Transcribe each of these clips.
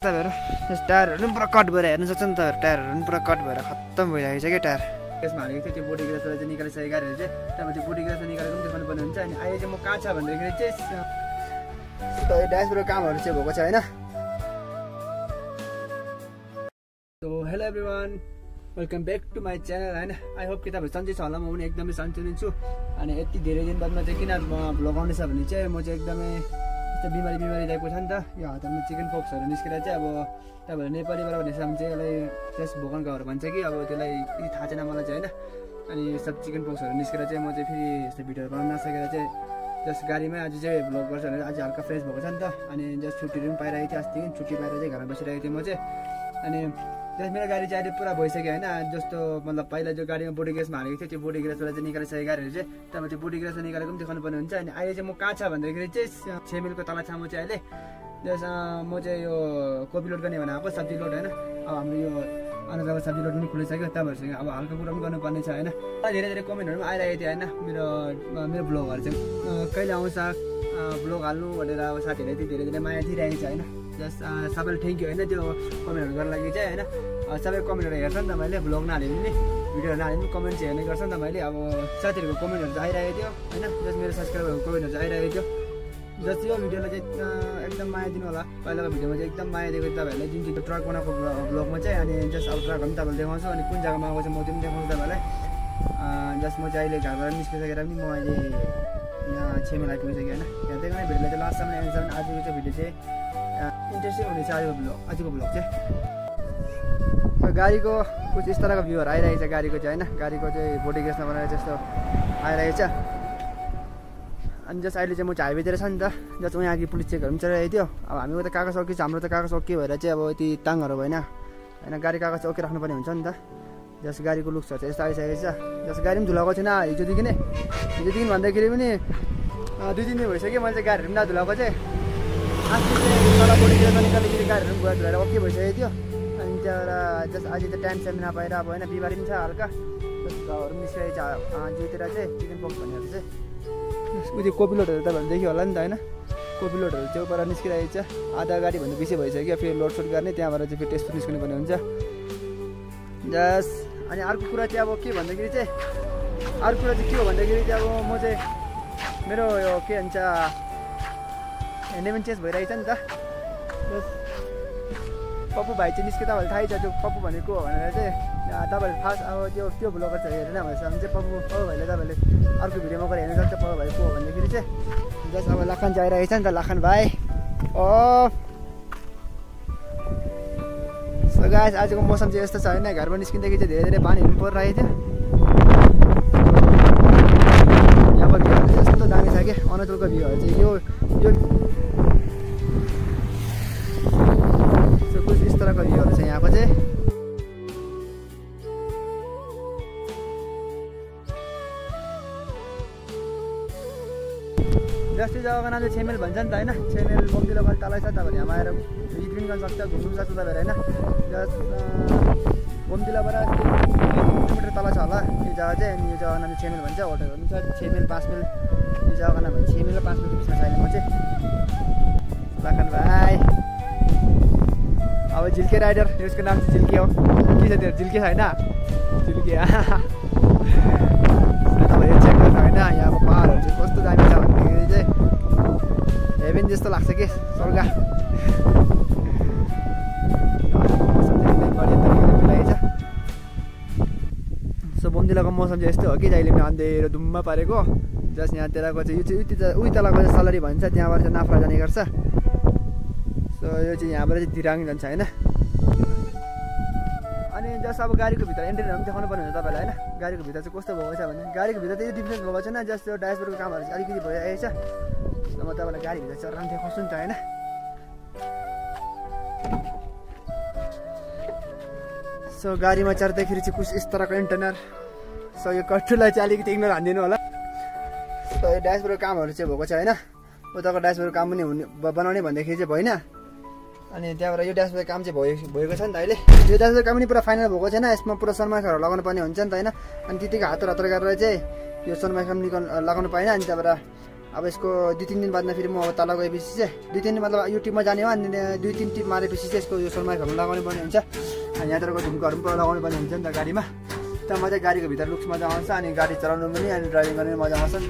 तपाईँहरू यस टायरहरू पनि पुरा कट भएर हेर्नु सक्छ नि तपाईँहरू टायरहरू पनि पुरा कट भएर खत्तम भइरहेको छ क्या टायर यसमा हालेको थियो त्यो बोडी ग्लासबाट चाहिँ निकालिसकेको गाडीहरू चाहिँ त्यहाँबाट त्यो बोडी ग्लास निकालेर पनि देखाउनु पर्ने हुन्छ अनि अहिले चाहिँ म कहाँ छ भन्दाखेरि चाहिँ ड्यासबाट कामहरू चाहिँ भएको छ होइन so hello everyone welcome back to my channel होइन आई होप कि तपाईँहरू सन्चै छ होला म पनि एकदमै सन्चै नै छु अनि यति धेरै दिन बादमा चाहिँ किन भ्लग आउँदैछ भने चाहिँ म चाहिँ एकदमै यस्तो बिमारी टाइपको छ नि त यो हातमा चिकन पक्सहरू निस्केर चाहिँ अब तपाईँहरू नेपालीबाट भनेपछि चाहिँ यसलाई जस्ट भोकन घाउहरू भन्छ कि अब त्यसलाई यति थाहा छैन मलाई चाहिँ होइन अनि सब चिकन पक्सहरू निस्केर चाहिँ म चाहिँ फेरि यस्तो भिडियोहरू बनाउन नसकेर चाहिँ जस्ट गाडीमै आज चाहिँ भ्लग गर्छ भनेर आज हल्का फ्रेस भएको छ नि त अनि जस्ट छुट्टीहरू पनि पाइरहेको थियो अस्ति छुट्टी पाएर चाहिँ घरमा बसिरहेको थिएँ म चाहिँ अनि जस मेरो गाडी चाहिँ अहिले पुरा भइसक्यो होइन जस्तो मतलब पहिला जो गाडीमा बोडी ग्यासमा हालेको थियो त्यो बोडी ग्यासबाट चाहिँ निकालिसकेको गाडीहरू चाहिँ त्यहाँबाट त्यो बोडी ग्यासमा निकालेको पनि देखाउनु पर्ने हुन्छ अनि अहिले चाहिँ म कहाँ छ भन्दाखेरि चाहिँ 6 मिलको तल छ म चाहिँ अहिले जस म चाहिँ यो कोपी लोड गर्ने भने आएको सब्जी लोड होइन अब हाम्रो यो अनुसार सब्जी लोड पनि खुलिसक्यो तपाईँहरूसँग अब हल्का कुरा पनि गर्नुपर्ने छ होइन धेरै धेरै कमेन्टहरू पनि आइरहेको थियो होइन मेरो ब्लगहरू चाहिँ कहिले आउँछ ब्लग हाल्नु भनेर अब साथीहरूले यति धेरै धेरै माया दिइरहेको छ होइन जस्ट सबैलाई थ्याङ्क यू होइन त्यो कमेन्टहरू गर्नु लागि चाहिँ होइन सबै कमेन्टहरू हेर्छ नि त मैले ब्लग नहाले पनि भिडियोहरू नहाले पनि कमेन्ट चाहिँ हेर्ने गर्छ नि त मैले अब साथीहरूको कमेन्टहरू चाहिँ आइरहेको थियो होइन जस्ट मेरो सब्सक्राइबरहरूको कमेन्टहरू चाहिँ आइरहेको थियो जस्ट यो भिडियोलाई चाहिँ एकदम माया दिनु होला पहिलाको भिडियोमा चाहिँ एकदम माया दिएको तपाईँहरूलाई जुन चाहिँ ट्रक बनाएको ब्लगमा चाहिँ अनि जस्ट अब ट्रकहरू पनि तपाईँहरूले देखाउँछु अनि कुन जग्गामा आएको छ म त्यो पनि देखाउँछु तपाईँलाई जस्ट म चाहिँ अहिले घरबाट निस्किसकेर पनि म अहिले यहाँ 6 मिल आइपुगिसकेँ होइन यहाँ त्यही कारण भिडियोलाई चाहिँ लास्टसम्म हेर्छ भने आजको चाहिँ भिडियो चाहिँ इन्ट्रेस्टिङ हुनेछ आजको ब्लग चाहिँ गाडीको कुछ यस तरहको भ्यूहरू आइरहेको छ गाडीको चाहिँ होइन गाडीको चाहिँ बोडी ग्यासमा बनाएर जस्तो आइरहेको छ अनि जस्ट अहिले चाहिँ म चाहिँ हाइवेतिर छ नि त जस्ट उहाँ अघि पुलिस चेकहरू पनि चलिरहेको थियो अब हामीको त कागज सकिन्छ हाम्रो त कागज सकियो भएर चाहिँ अब यति ताङहरू भएन होइन गाडी कागज चाहिँ ओके राख्नुपर्ने हुन्छ नि त जस्ट गाडीको लुक्सहरू चाहिँ यस्तो आइसकेको छ जस्ट गाडी पनि धुलाएको छैन हिजोदेखि भन्दाखेरि पनि 2 दिन भइसक्यो मैले चाहिँ गाडीहरू पनि नधुलाएको चाहिँ अस्ति चाहिँ तल बोडी ग्यासमा निकाल्दाखेरि गाडीहरू पनि गएर धुलाएर ओके भइसकेको थियो अनि त्यहाँबाट जस्ट आज त टाइम सेम नपाएर अब होइन बिमारी पनि छ हल्का जस्ट घाउहरू पनि निस्किरहेको छ जिउतिर चाहिँ चिकन पक्स भनेर चाहिँ उयो कोपी लोडहरू तपाईँहरू देखियो होला नि त होइन कोपी लोडहरू चाहिँ उपर निस्किरहेको छ आधा गाडीभन्दा बेसी भइसक्यो फेरि लोडसोड गर्ने त्यहाँबाट चाहिँ फेरि टेस्ट निस्किनु पर्ने हुन्छ जस्ट अनि अर्को कुरा चाहिँ अब के भन्दाखेरि चाहिँ के हो भन्दाखेरि चाहिँ अब म चाहिँ मेरो यो के भन्छ नेम चेन्ज भइरहेको छ नि त पप्पु भाइ चाहिँ निस्के तपाईँलाई थाहै छ त्यो पप्पु भनेको भनेर चाहिँ तपाईँहरूले फार्स्ट अब त्यो ब्लगर चाहिँ हेरेन भनेपछि चाहिँ पप्पु भाइले तपाईँले अर्को भिडियोमा गएर हेर्नु सक्छ पप्पु भाइ को भन्दाखेरि चाहिँ जस्ट अब लाखन चाहिँ आइरहेको छ नि त लाखन भाइ सो गाइस आजको मौसम चाहिँ यस्तो छ होइन घरबाट निस्किँदाखेरि चाहिँ धेरै धेरै पानीहरू पनि परिरहेको थियो यहाँको भ्यूहरू चाहिँ यस्तो दामी छ क्या अनतुलको भ्यूहरू चाहिँ यो कुछ यस तरहको भ्यूहरू छ यहाँको चाहिँ जस्तै जग्गाको नाम चाहिँ 6 मिल भन्छ नि त होइन 6 मिल बम्दिलो गल्ली तलै छ तपाईँहरू यहाँ आएर भिजिट पनि गर्न सक्छ घुम्नु सक्छ तपाईँहरू होइन जस्ट बम्दिलोबाट 1 किलोमिटर तल छ होला यो जग्गा चाहिँ अनि यो जग्गा नाम चाहिँ 6 मिल भन्छ होटलहरू पनि छ 6 मिल 5 मिल यो जग्गाको नाम 6 मिल र 5 मिलको बिचमा छ अहिले म चाहिँ लाखन भाइ अब झिल्के राइडर यसको नाम चाहिँ झिल्के हो के छ त्यो झिल्के छैन झिल्के तपाईँहरू चेक गर्नु होइन यहाँको पाहाडहरू चाहिँ कस्तो दामी छ भन्दाखेरि चाहिँ हेभेन जस्तो लाग्छ कि स्वर्ग सो बम्दिलाको मौसम चाहिँ यस्तो हो कि अहिले पनि अँधेरो धुम्म पारेको जस्ट यहाँतिरको चाहिँ यो चाहिँ उही तलको चाहिँ सलरी भन्छ त्यहाँबाट चाहिँ नाफ्रा जाने गर्छ सो यो चाहिँ यहाँबाट चाहिँ दिराङ जान्छ होइन अनि जस्ट अब गाडीको भित्र इन्टेरियरहरू पनि देखाउनु पर्ने हुन्छ तपाईँलाई होइन गाडीको भित्र चाहिँ कस्तो भएको छ भने गाडीको भित्र चाहिँ डिफ्रेन्स भएको छैन जस्ट यो ड्यासबोर्डको कामहरू चाहिँ अलिकति भइरहेको छ म तपाईँलाई गाडीभित्र चढ्न देखाउँछु नि त होइन सो गाडीमा चढ्दाखेरि चाहिँ कुछ यस तरहको इन्टरनर सो यो कट्टुलाई चाहिँ अलिकति इग्नोर हानिदिनु होला सो यो ड्यासबोर्डको कामहरू चाहिँ भएको छ होइन उताको ड्यासबोर्डको काम पनि बनाउने भन्दाखेरि चाहिँ भएन अनि त्यहाँबाट यो ड्यासबोर्डको काम चाहिँ भएको छ नि त अहिले यो ड्यासबोर्डको काम पनि पुरा फाइनल भएको छैन यसमा पुरा सनमाइकहरू लगाउनु पर्ने हुन्छ नि त होइन अनि त्यतिकै हतार गरेर चाहिँ यो सनमाइक लगाउनु पाएन अनि त्यहाँबाट अब यसको 2-3 दिन बादमा फेरि म अब तल गएपछि चाहिँ 2-3 दिन मतलब यो टिपमा जाने हो अनि 2-3 टिप मारेपछि चाहिँ यसको यो सोलमार्कहरू लगाउनु पर्ने हुन्छ अनि यहाँतिरको झुम्काहरू पनि लगाउनु पर्ने हुन्छ नि त गाडीमा त मजा गाडीको भित्र लुक्स मजा आउँछ अनि गाडी चलाउनु पनि अनि ड्राइभिङ गर्ने मजा आउँछ नि त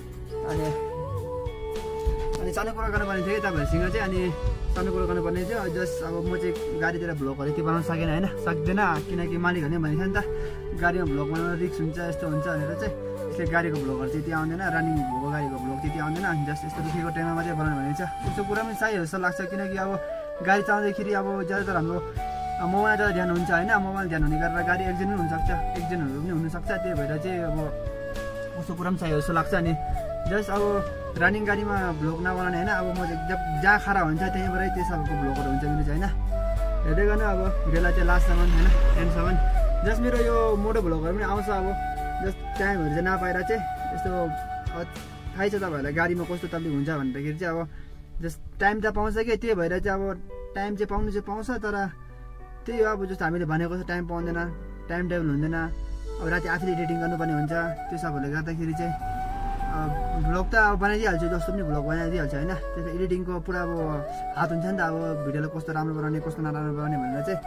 अनि सानो कुरा गर्नुपर्ने थियो कि तपाईँहरूसँग चाहिँ अनि सानो कुरा गर्नुपर्ने थियो जस्ट अब म चाहिँ गाडीतिर भ्लगहरू त्यो बनाउन सकेन होइन सक्दैन किनकि मालिकहरूले भनेको छ नि त गाडीमा भ्लग बनाउन रिक्स हुन्छ यस्तो हुन्छ भनेर चाहिँ यसले गाडीको भ्लगहरू त्यति आउँदैन रनिङ भएको गाडीको भ्लग त्यति आउँदैन अनि जस्ट यस्तो दुखेको टाइममा चाहिँ बनाउनु भनेको छ त्यस्तो कुरा पनि चाहियो जस्तो लाग्छ किनकि अब गाडी चलाउँदाखेरि अब ज्यादातर हाम्रो मोबाइल ज्यादा ध्यान हुन्छ होइन मोबाइल ध्यान हुने गरेर गाडी एक्सिडेन्ट पनि हुनसक्छ एक्सिडेन्टहरू पनि हुनसक्छ त्यही भएर चाहिँ अब कस्तो कुरा पनि चाहियो जस्तो लाग्छ अनि जस्ट अब रनिङ गाडीमा भ्लग नबनाउने होइन अब म जब जहाँ खडा हुन्छ त्यहीँबाटै त्यो सबको भ्लगहरू हुन्छ मेरो चाहिँ होइन हेर्दै गर्नु अब भिडियोलाई चाहिँ लास्टसम्म होइन एन्डसम्म जस्ट मेरो यो मोटो भ्लगहरू पनि आउँछ अब जस्ट टाइमहरू चाहिँ नपाएर चाहिँ यस्तो थाहै छ तपाईँहरूलाई गाडीमा कस्तो तकलिफ हुन्छ भन्दाखेरि चाहिँ अब जस्ट टाइम त पाउँछ कि त्यही भएर चाहिँ अब टाइम चाहिँ पाउनु चाहिँ पाउँछ तर त्यही हो अब जस्तो हामीले भनेको जस्तो टाइम पाउँदैन टाइम टेबल हुँदैन अब राति आफैले एडिटिङ गर्नुपर्ने हुन्छ त्यो सबहरूले गर्दाखेरि चाहिँ भ्लग त अब बनाइदिइहाल्छु जस्तो पनि भ्लग बनाइदिइहाल्छु होइन त्यसमा एडिटिङको पुरा अब हात हुन्छ नि त अब भिडियोलाई कस्तो राम्रो बनाउने कस्तो नराम्रो बनाउने भनेर चाहिँ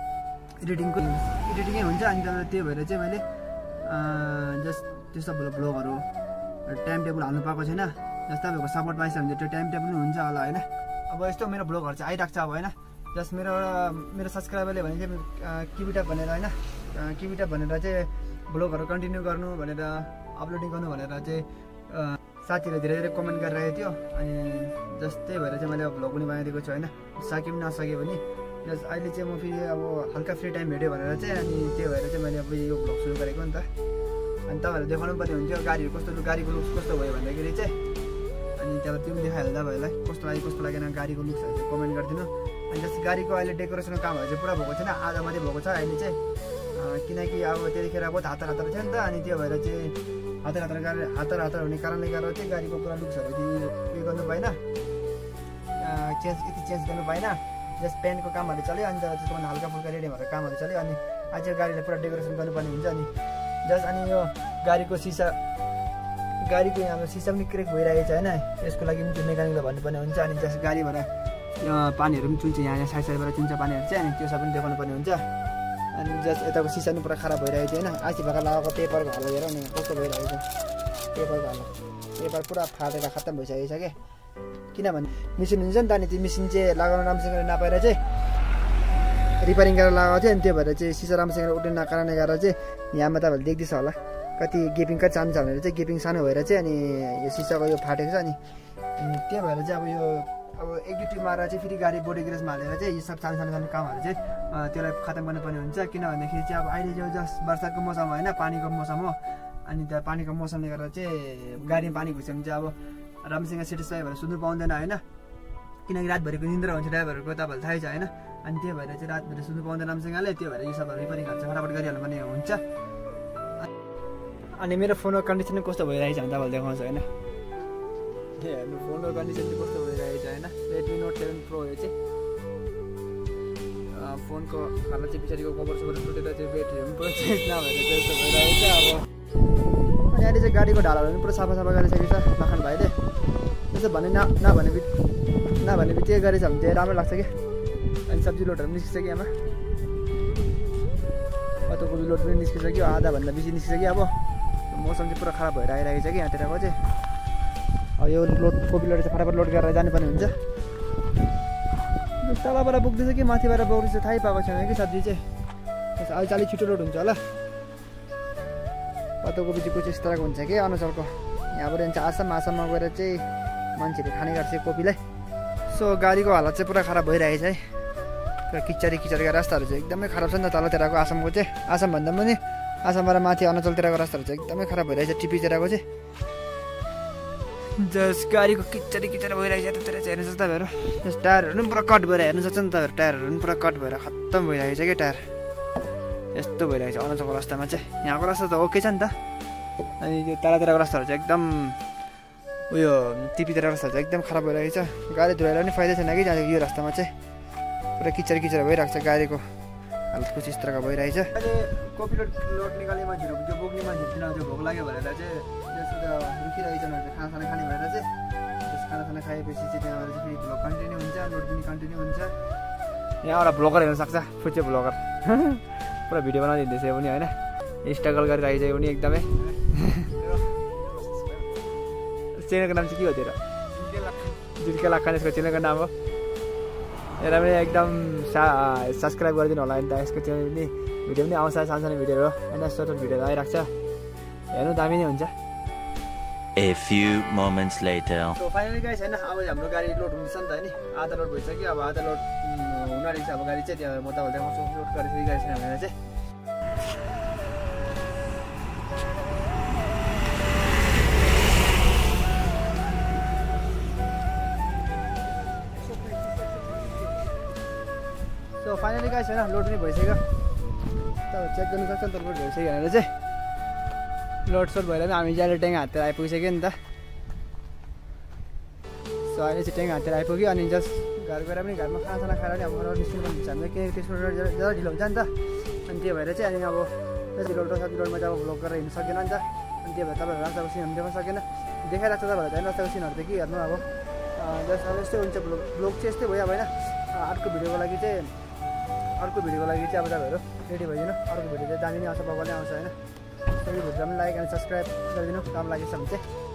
एडिटिङै हुन्छ अनि त्यही भएर चाहिँ मैले जस्ट त्यो सब भ्लगहरू टाइम टेबल हाल्नु पाएको छैन जस्तो तपाईँको सपोर्ट पाइछ भने त्यो टाइम टेबल पनि हुन्छ होला होइन अब यस्तो मेरो भ्लगहरू चाहिँ आइरहेको छ अब होइन जस्ट मेरो सब्सक्राइबरले भने चाहिँ किबिटप भनेर होइन किबिटप भनेर चाहिँ भ्लगहरू कन्टिन्यू गर्नु भनेर अपलोडिङ गर्नु भनेर चाहिँ साथीहरूले धेरै धेरै कमेन्ट गरिरहेको थियो अनि जस्ट त्यही भएर चाहिँ मैले अब भ्लग पनि बनाइदिएको छु होइन सके पनि नसके पनि जस्ट अहिले चाहिँ म फेरि अब हल्का फ्री टाइम भेट्यो भनेर चाहिँ अनि त्यही भएर चाहिँ मैले अब यो भ्लग सुरु गरेको नि त अनि तपाईँहरू देखाउनु पर्ने हुन्थ्यो गाडीको लुक्स कस्तो भयो भन्दाखेरि चाहिँ अनि त्यहाँ त्यो पनि देखाइहाल्छ तपाईँहरूलाई कस्तो लागेन गाडीको लुक्सहरू चाहिँ कमेन्ट गरिदिनु अनि जस्तो गाडीको अहिले डेकोरेसनको कामहरू चाहिँ पुरा भएको छैन आधा मात्रै भएको छ अहिले चाहिँ किनकि अब त्यतिखेर बहुत हतार थियो नि त अनि त्यो भएर चाहिँ हतार हुने कारणले गर्दा चाहिँ गाडीको पुरा लुक्सहरू उयो गर्नु पाएन चेन्ज गर्नु पाएन जस्ट पेन्टको कामहरू चल्यो अनि त्यसमा हल्का फुल्का रेडी भएको कामहरू चल्यो अनि अझै गाडीलाई पुरा डेकोरेसन गर्नुपर्ने हुन्छ अनि जस्ट अनि यो गाडीको यहाँ सिसा पनि क्रेक भइरहेको छ होइन यसको लागि पनि त्यो मेकानिकलाई भन्नुपर्ने हुन्छ अनि जस्ट गाडीबाट पानीहरू पनि चुन्छ यहाँ साइडबाट चुन्छ पानीहरू चाहिँ अनि त्यो सब पनि देखाउनु पर्ने हुन्छ अनि जस्ट यताको सिसा पनि पुरा खराब भइरहेको थियो होइन आसी भएका लगाएको पेपरको हाल हेर नि कस्तो भइरहेको छ पेपरको हाल पेपर पुरा फाटेर खत्तम भइसकेको छ क्या किनभने मिसिन हुन्छ नि त अनि त्यो मिसिन चाहिँ लगाउन राम्रोसँग नपाएर चाहिँ रिपेयरिङ गरेर लगाएको थियो अनि त्यो भएर चाहिँ सिसा राम्रोसँग उठ्ने कारणले गर्दा चाहिँ यहाँमा तपाईँहरूले देख्दैछ होला कति गेपिङ कति सानो छ भनेर चाहिँ गेपिङ सानो भएर चाहिँ अनि यो सिसाको यो फाटेको छ अनि त्यही भएर चाहिँ अब एक दुई टिपमा चाहिँ फेरि गाडी बोडी ग्रेसमा हालेर चाहिँ यो सब सानो कामहरू चाहिँ त्यसलाई खत्तम गर्नुपर्ने हुन्छ किन भन्दाखेरि चाहिँ अब अहिले जो जस्ट बर्सातको मौसम होइन पानीको मौसम हो अनि त्यहाँ पानीको मौसमले गर्दा चाहिँ गाडीमा पानी घुस्यो भने चाहिँ अब राम्रोसँग सेटिस्फाई भएर सुत्नु पाउँदैन होइन किनकि रातभरिको निन्द्रा हुन्छ ड्राइभरहरूको तपाईँहरूलाई थाहै छ होइन अनि त्यही भएर चाहिँ रातभरि सुत्नु पाउँदैन राम्रोसँगले त्यो भएर यो सबहरू रिपेयरिङ हाल्छ फटाफट गरिहाल्नु पर्ने हुन्छ अनि मेरो फोनको कन्डिसन कस्तो भइरहेको छ भने तपाईँहरूले देखाउँछ होइन हेर्नु फोनको कन्डिसन चाहिँ कस्तो भइरहेको छ होइन रेडमी नोट 7 प्रो यो चाहिँ फोनको हालत चाहिँ पछाडिको कभर सबर टुटेर चाहिँ ब्याट्रीहरू पनि पुरा चेन्ज नभएर चाहिँ यस्तो भइरहेको छ अब अनि अहिले चाहिँ गाडीको ढालाहरू पनि पुरा सफा गरिसकेको छ लखन भाइले त्यसो भने नभने बित्तिकै गरेछ भने चाहिँ राम्रो लाग्छ क्या अनि सब्जी लोडहरू पनि निस्किसक्यो आमा पत्ताकोपी लोड पनि निस्किसक्यो आधाभन्दा बेसी निस्किसक्यो अब मौसम चाहिँ पुरा खराब भएर आइरहेको छ कि यहाँतिरको चाहिँ अब यो कोपी लोड चाहिँ फटाफट लोड गरेर जानुपर्ने हुन्छ तलबाट बोक्दैछ कि माथिबाट बोक्दैछ थाहै पाएको छैन कि सब्जी चाहिँ अहिले चाहिँ अलिक छिटो लोड हुन्छ होला पत्ताकोपी चाहिँ कुछ यस तरहको हुन्छ कि अनुसारको यहाँबाट जान्छ आसाममा गएर चाहिँ मान्छेले खाने गर्छ कोपीलाई सो गाडीको हालत चाहिँ पुरा खराब भइरहेको छ है पुरा किचडीका रास्ताहरू चाहिँ एकदमै खराब छ नि त तलतिरको आसामको चाहिँ आसामभन्दा पनि आसामबाट माथि अरुणाचलतिरको रास्ताहरू चाहिँ एकदमै खराब भइरहेछ टिपीतिरको चाहिँ जस गाडीको किचडी भइरहेको छ यतातिर चाहिँ हेर्नु सक्छ तपाईँहरू जस टायरहरू पनि पुरा कट भएर हेर्नु सक्छ नि तपाईँहरू टायरहरू पनि पुरा कट भएर खत्तम भइरहेको छ क्या टायर यस्तो भइरहेको छ अरुणाचलको रास्तामा चाहिँ यहाँको रास्ता त ओके छ नि त अनि त्यो टाढातिरको रास्ताहरू चाहिँ एकदम उयो टिपीतिर रास्ताहरू चाहिँ एकदम खराब भइरहेको छ गाडी धोएर पनि फाइदा छैन कि यो रास्तामा चाहिँ पुरा किचड भइरहेको छ गाडीको हालत कुछ इस तरहको भइरहेछ। अहिले कफी लोड निकाल्ने मान्छेहरू जो बोक्ने मान्छेहरू तिनीहरू भोक लाग्यो भनेर चाहिँ रुखिरहेछ उनीहरू खानासाना खाने भएर चाहिँ त्यस खानासाना खाएपछि चाहिँ त्यहाँबाट चाहिँ फेरि भ्लग कन्टिन्यू हुन्छ, लोड पनि कन्टिन्यू हुन्छ। यहाँ एउटा भ्लगर हेर्न सक्छ, फुच्चे भ्लगर पुरा भिडियो बनाइदिँदैछ पनि होइन, स्ट्रगल गरिरहेछ पनि एकदमै। च्यानलको नाम चाहिँ के हो तेरो? जुल्के लाखा यसको च्यानलको नाम हो। यसलाई पनि एकदम सब्सक्राइब गरिदिनु होला नि त। यसको च्यानल पनि भिडियो पनि आउँछ, सानसानो भिडियोहरू होइन, सर्ट भिडियोहरू आइरहेको छ, हेर्नु दामी नै हुन्छ। A few moments later. So finally guys हैन, अब हाम्रो गाडी लोड हुँदैछ नि त हैन, आधा लोड भइसक्यो। अब आधा लोड हुन आँटेको छ अब गाडी चाहिँ, त्यहाँ म तपाईँलाई देखाउँछु लोड गरेपछि गाडी छैन भनेर चाहिँ। सो फाइनली गाइस हैन, लोड पनि भइसक्यो। तपाईँ चेक गर्नु सक्छ नि त लोड भइसक्यो भनेर चाहिँ। लोड सोड भएर पनि हामी जहिले ट्याङ हातेर आइपुगिसक्यो नि त। सो अहिले चाहिँ ट्याङ हातेर आइपुग्यो अनि जस्ट घर गएर पनि घरमा खानासाना खाएर पनि अब घर निस्किनु पनि हुन्छ, हामीले केही त्यसको ज्यादा ढिलो हुन्छ नि त। अनि त्यही भएर चाहिँ अनि अब जति लोड र सबै लोडमा चाहिँ अब भ्लग गरेर हिँड्नु सकेन नि त। अनि त्यही भएर तपाईँहरू रास्ताको सिनहरू देखाउन सकेन, देखाइरहेको छ तपाईँहरूलाई चाहिँ रास्ताको सिनहरू त के हेर्नु। अब जस्ट अब यस्तै हुन्छ भ्लग चाहिँ यस्तै भयो अब होइन। अर्को भिडियोको लागि चाहिँ अब तपाईँहरू रेडी भइदिनु, अर्को भिडियो चाहिँ दामी नै आउँछ, बबल नै आउँछ होइन। यो भिडियो पनि लाइक एन्ड सब्सक्राइब गरिदिनु, काम लागेछ भने चाहिँ।